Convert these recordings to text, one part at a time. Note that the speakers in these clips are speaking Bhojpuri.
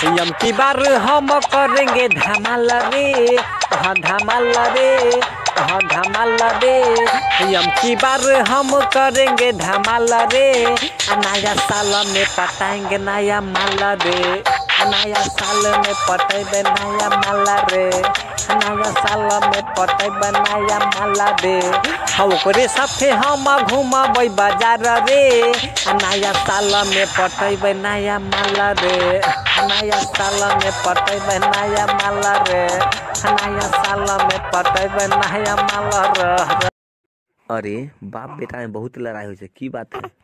यम की बार हम करेंगे धमाल रे, हाँ धमाल रे, हाँ धमाल रे। यम की बार हम करेंगे धमाल रे, नया साल में पटाएंगे नया माल रे, नया साल में पटेबे नया माल रे, नया साल में पटेबे नया माल रे। ओकरे साथे हम घूमबै बाजार रे, नया साल में पटेबे नया माल रे, नया साल में पटेबे नया माल रे, नया साल में पटेबे नया माल रे। अरे बाप बेटा में बहुत लड़ाई हो, की बात है?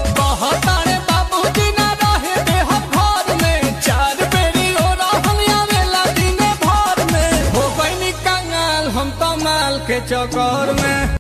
के चक्कर में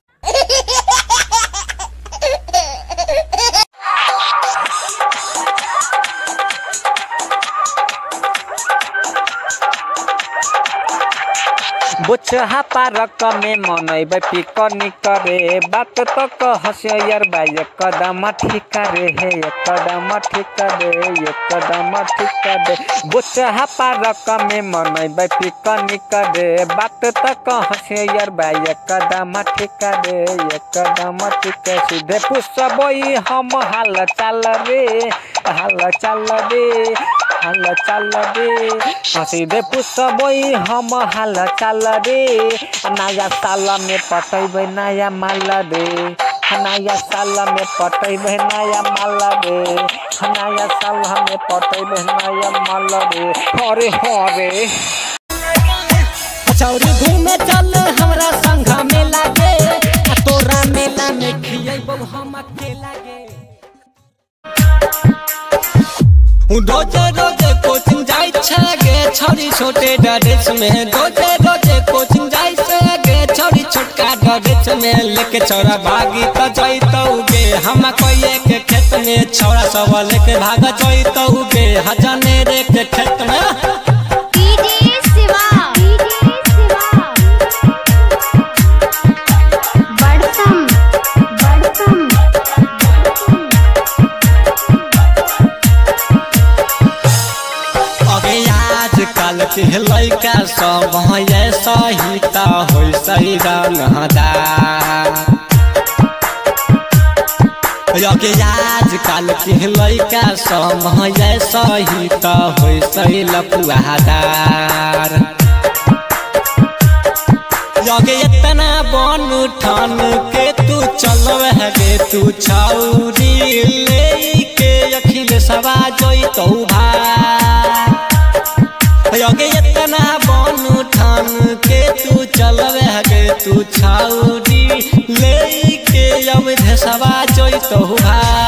बुचहा पार्क में मनैबे पिकनिक रे, बात तो कहसे यार बा एकदम ठीक रे, हे एकदम ठीक रे, एकदम ठीक रे। बुचहा पार्क में मनैबे पिकनिक रे, बात तो कहसे यार बा एकदम ठीक रे, एकदम ठीक। सीधे पुछबै हम हाल चाल रे, हाल चाल रे, हाल चाल रे। सीधे पुछबै हम हाल चाल रे, नया साल में पटेबे नया माल रे, नया साल में पटेबे नया माल रे, नया साल में पटेबे नया माल रे। अरे हरे चौरी घूमे चल हमरा संग मेला गे, तोरा मेला में खियैबौ हम अकेला गे। रोजे रोजे कोचिंग जाय छगे छोरी छोटे ड्रेस में, रोजे रोजे कोचिंग जाय छगे छोरी छोटका ड्रेस में। लेके छोरा भागी त जइतौ गे, हम कोये के खेत में छोरा सब लेके भाग जइतौ गे, हजने रे के खेत में। लैका सब ऐसा ही ता हो सही रंगदार, आज काल के लैका सब ऐसा ही ता हो सही लपुआदार। इतना बन ठान के तू चलवे गे, तू छौरी ले के अखिल सवा जइतौ भाई। इतना बन ठान के तू चलवे गे, तू छौरी ले के अब धसवा जइतौ भाई।